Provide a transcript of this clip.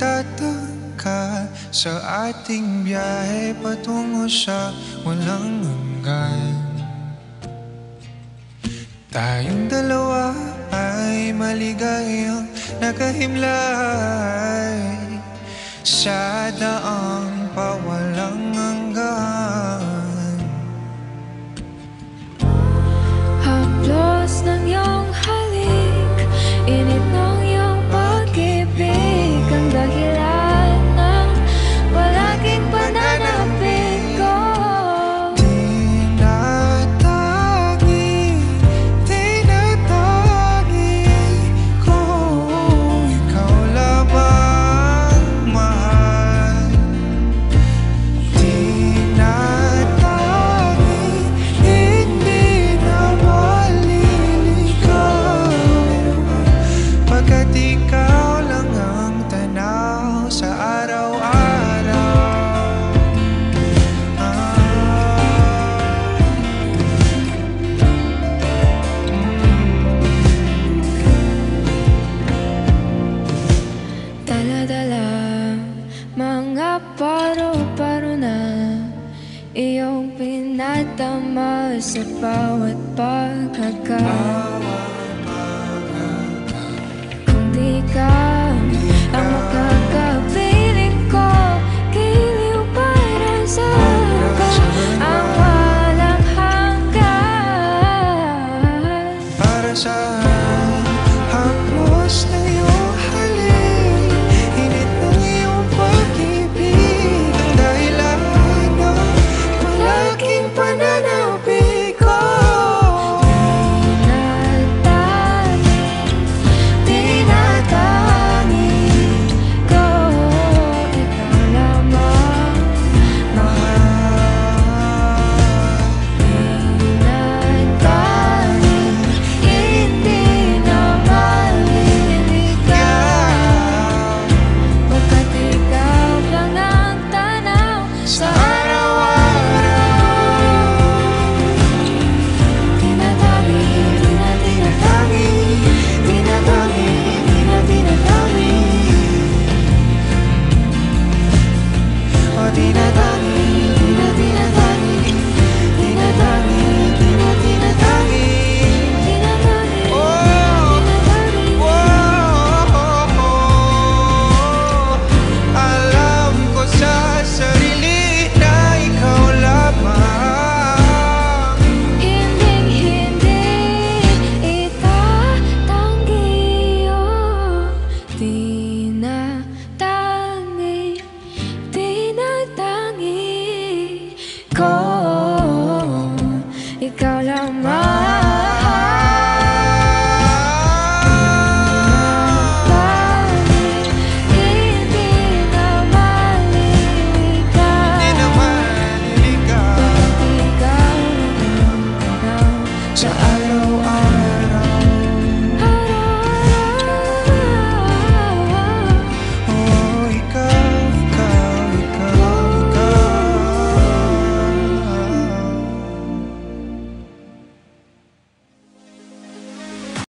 nagtataka sa ating biyahe patungo sa walang hanggan. Tayong dalawa ay maligayang nakahimlay sa daang pawalang hanggan. Haplos ng iyong halik, init ng iyong pag-ibig, ang dahilan ng palaging pananapit ko. Tinatangi, tinatangi ko, ikaw lamang mahal. Tinatangi, hindi na maliligaw, pagkat ikaw lang ang tanaw sa araw-araw. Dala-dala, mga paro-paro na iyong pinatama sa bawat pagkakataon. Kung di ka